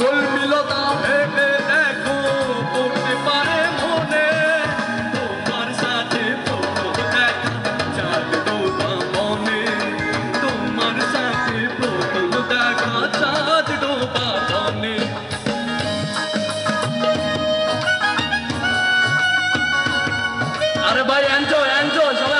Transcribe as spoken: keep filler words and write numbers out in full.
কল্পিলতা ভেবে দেখো পড়তে পারে মনে তোমার সাথে ফটো দেখা চাঁদ ডোবা মনে তোমার সাথে ফটো দেখা চাঁদ ডোবা মনে আরে ভাই এনজয় এনজয়